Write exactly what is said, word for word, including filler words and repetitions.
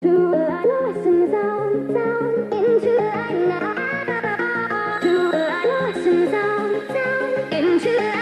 To a lonesome sound, sound into the night. To a lonesome sound, sound into the